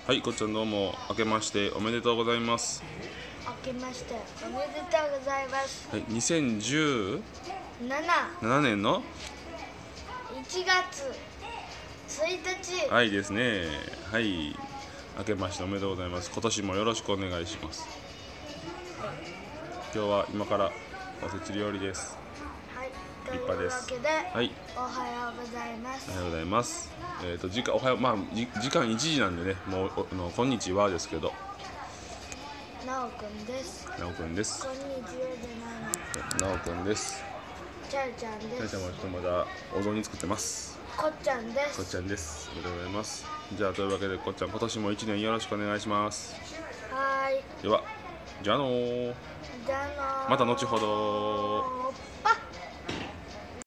はい、こっちゃんどうも明けましておめでとうございます。 明けましておめでとうございます。 はい、2017 7、 年の 1月1日。 はいですね。はい、明けましておめでとうございます。今年もよろしくお願いします。今日は今からおせち料理です。 はい、と立いう派です。 わけで、 はい、 おはようございます。 おはようございます。時間おはよう、時間1時なんでね、もうこんにちはですけど、 なおくんです。 なおくんです。 こんにちはじゃないの。 なおくんです。 ちゃうちゃんです。 ちゃんちゃんはちょっとまだお雑煮作ってます。 こっちゃんでこっちす。 ゃんです。おめでとうございます。じゃあというわけでこっちゃん今年も1年よろしくお願いします。 はーい。 では、じゃあのーじゃあのーまた後ほど。